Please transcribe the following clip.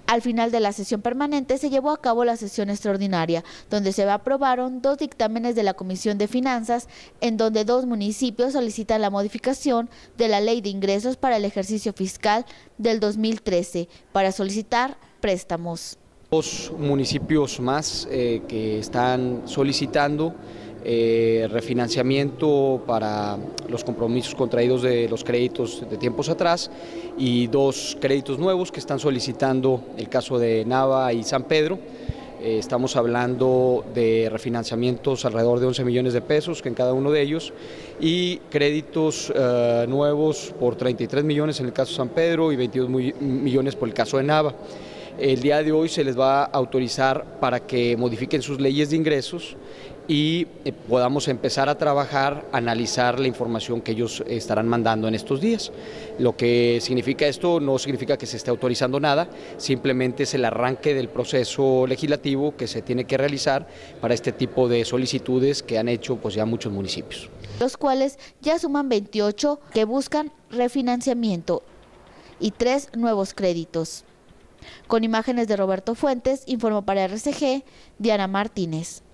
Al final de la sesión permanente se llevó a cabo la sesión extraordinaria, donde se aprobaron 2 dictámenes de la Comisión de Finanzas, en donde 2 municipios solicitan la modificación de la Ley de Ingresos para el ejercicio fiscal del 2013 para solicitar préstamos. 2 municipios más que están solicitando refinanciamiento para los compromisos contraídos de los créditos de tiempos atrás y 2 créditos nuevos que están solicitando el caso de Nava y San Pedro. Estamos hablando de refinanciamientos alrededor de 11 millones de pesos en cada uno de ellos y créditos nuevos por 33 millones en el caso de San Pedro y 22 millones por el caso de Nava. El día de hoy se les va a autorizar para que modifiquen sus leyes de ingresos y podamos empezar a trabajar, analizar la información que ellos estarán mandando en estos días. Lo que significa esto no significa que se esté autorizando nada, simplemente es el arranque del proceso legislativo que se tiene que realizar para este tipo de solicitudes que han hecho pues ya muchos municipios. Los cuales ya suman 28 que buscan refinanciamiento y 3 nuevos créditos. Con imágenes de Roberto Fuentes, informó para RCG, Diana Martínez.